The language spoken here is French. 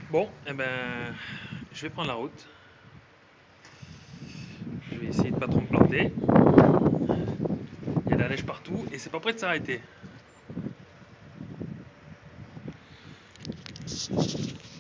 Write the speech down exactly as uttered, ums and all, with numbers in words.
Bon, eh ben, je vais prendre la route. Je vais essayer de pas trop me planter. Il y a de la neige partout et c'est pas prêt de s'arrêter.